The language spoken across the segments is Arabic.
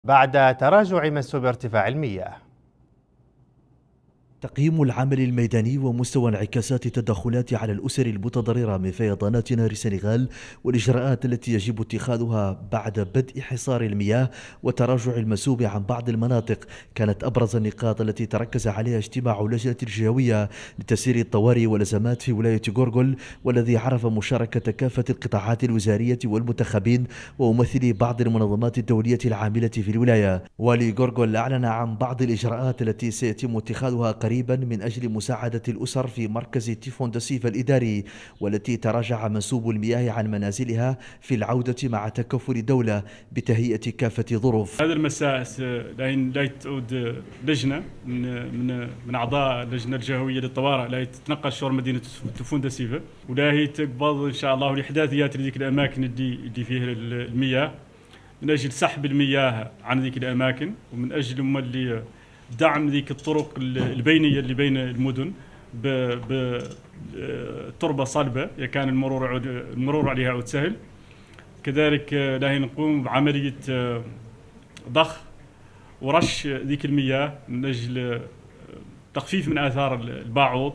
بعد تراجع منسوب ارتفاع المياه. تقييم العمل الميداني ومستوى انعكاسات التدخلات على الأسر المتضررة من فيضانات نهر السنغال والإجراءات التي يجب اتخاذها بعد بدء حصار المياه وتراجع المنسوب عن بعض المناطق كانت أبرز النقاط التي تركز عليها اجتماع لجنة الجهوية لتسيير الطوارئ والأزمات في ولاية غورغول، والذي عرف مشاركة كافة القطاعات الوزارية والمنتخبين وممثلي بعض المنظمات الدولية العاملة في الولاية. والي غورغول أعلن عن بعض الإجراءات التي سيتم اتخاذها قريبا من أجل مساعدة الأسر في مركز تيفون دسيف الإداري، والتي تراجع منسوب المياه عن منازلها في العودة مع تكفل الدولة بتهيئة كافة ظروف. هذا المساء لا تعود لجنة من أعضاء اللجنة الجهوية للطوارئ لا تتنقل شور مدينة تيفون دسيفة، ولا هي تقبض إن شاء الله الإحداثيات لذيك الأماكن اللي فيها المياه، من أجل سحب المياه عن ذيك الأماكن، ومن أجل اللي دعم ذيك الطرق البينية اللي بين المدن بتربة صلبة كان المرور عليها عود سهل. كذلك لا نقوم بعملية ضخ ورش ذيك المياه من أجل تخفيف من آثار الباعوض،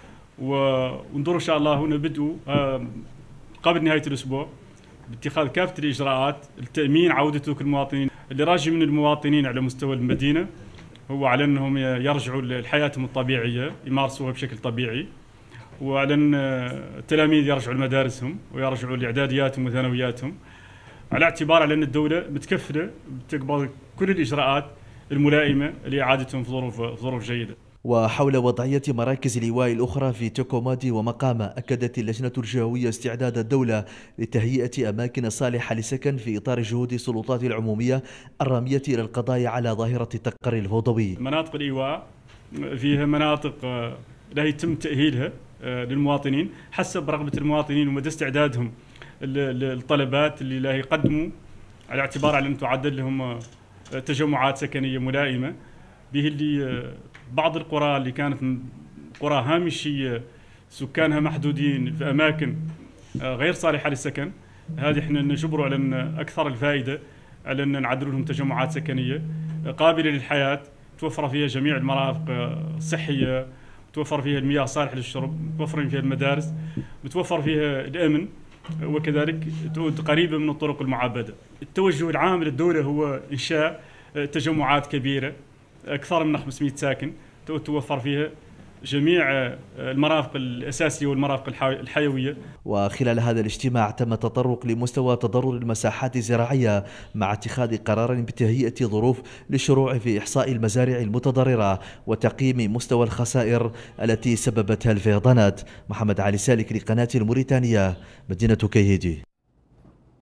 وندور إن شاء الله هنا بدء قبل نهاية الأسبوع باتخاذ كافة الإجراءات لتأمين عودة المواطنين اللي راجع من المواطنين على مستوى المدينة، هو على أنهم يرجعوا لحياتهم الطبيعية يمارسوها بشكل طبيعي، وعلى أن التلاميذ يرجعوا لمدارسهم ويرجعوا لإعدادياتهم وثانوياتهم، على اعتبار أن الدولة متكفلة بتقبل كل الإجراءات الملائمة لإعادتهم في ظروف جيدة. وحول وضعية مراكز الإيواء الأخرى في توكومادي ومقامة، أكدت اللجنة الجهوية استعداد الدولة لتهيئة أماكن صالحة للسكن في إطار جهود السلطات العمومية الرامية إلى القضاء على ظاهرة التقر الفوضوي. مناطق الإيواء فيها مناطق لا يتم تأهيلها للمواطنين حسب رغبة المواطنين ومدى استعدادهم الطلبات اللي لا يقدموا، على اعتبار على أن تعد لهم تجمعات سكنية ملائمة به. اللي بعض القرى اللي كانت قرى هامشية سكانها محدودين في أماكن غير صالحة للسكن، هذه احنا نجبروا على أن أكثر الفائدة على أن نعدل لهم تجمعات سكنية قابلة للحياة توفر فيها جميع المرافق الصحية، توفر فيها المياه الصالحة للشرب، توفر فيها المدارس، متوفر فيها الأمن، وكذلك تعود قريبة من الطرق المعبدة. التوجه العام للدولة هو إنشاء تجمعات كبيرة أكثر من 500 ساكن توفر فيها جميع المرافق الأساسية والمرافق الحيوية. وخلال هذا الاجتماع تم التطرق لمستوى تضرر المساحات الزراعية مع اتخاذ قرار بتهيئة ظروف للشروع في إحصاء المزارع المتضررة وتقييم مستوى الخسائر التي سببتها الفيضانات. محمد علي سالك لقناة الموريتانية، مدينة كيهيدي.